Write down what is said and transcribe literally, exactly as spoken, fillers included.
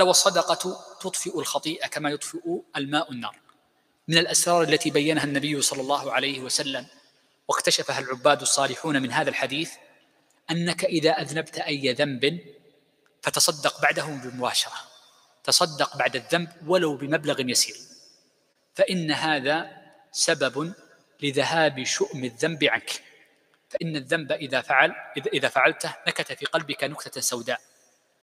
والصدقة تطفئ الخطيئة كما يطفئ الماء النار. من الأسرار التي بينها النبي صلى الله عليه وسلم واكتشفها العباد الصالحون من هذا الحديث أنك إذا أذنبت أي ذنب فتصدق بعده بمباشرة، تصدق بعد الذنب ولو بمبلغ يسير، فإن هذا سبب لذهاب شؤم الذنب عنك. فإن الذنب إذا فعل إذا فعلته نكت في قلبك نكتة سوداء،